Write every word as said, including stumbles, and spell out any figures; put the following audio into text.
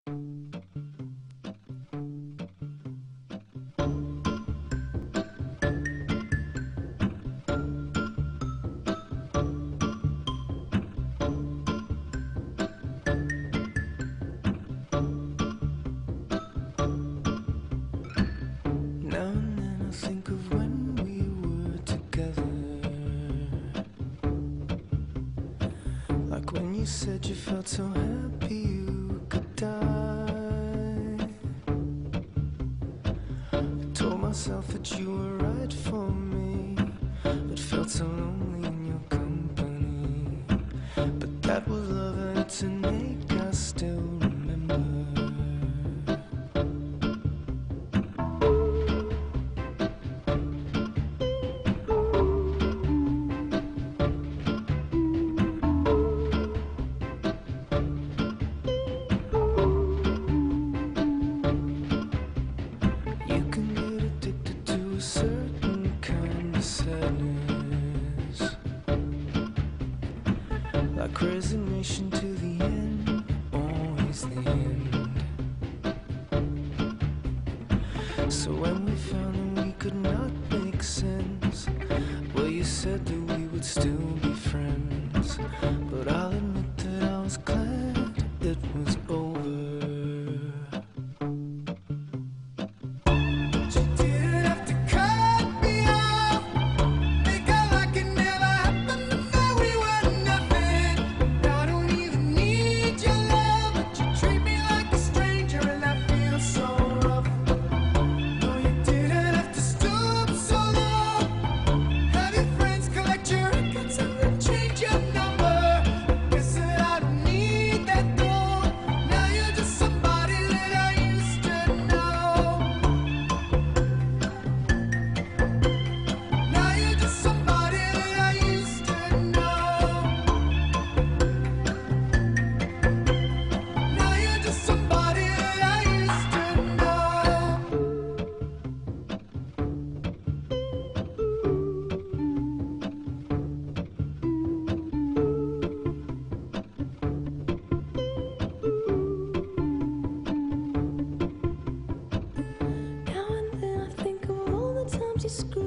Now and then I think of when we were together, like when you said you felt so happy you could die. I told myself that you were right for me, but felt so lonely in your company. But that was love and it's innate, I still remember. You can get addicted to a certain kind of sadness, like resignation to the end, always the end. So when we found that we could not make sense, well, you said that we would still be friends. But I'll admit that I was glad it was over. You screw